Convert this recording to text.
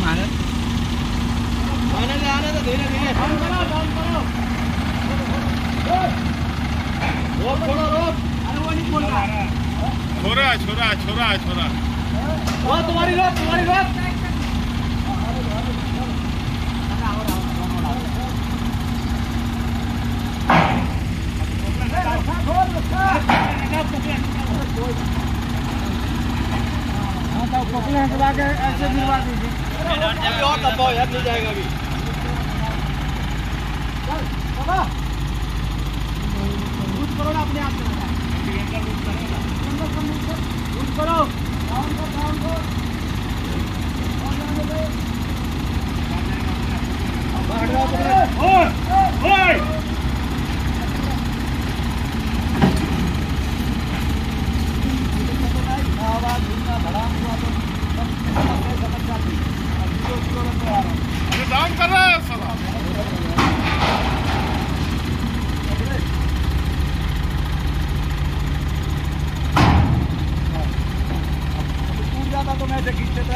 आने तो धीरे धीरे रोक छोड़ो रोक। अरे वो नहीं बोल रहा छोरा छोरा छोरा छोरा वो तुम्हारी रोक तुम्हारी रोक। पकड़े हटवा के ऐसे गिरवा दीजिए। और दबाओ यार नहीं जाएगा अभी। चल बाबा लूज करो ना अपने आप से। लूज करो डाउन को डाउन को। ओए ओए आवाज धुना भड़ा हुआ तो समझ जाती। अरे डाउन कर रहा है साला। टूट जाता तो मैं खींचते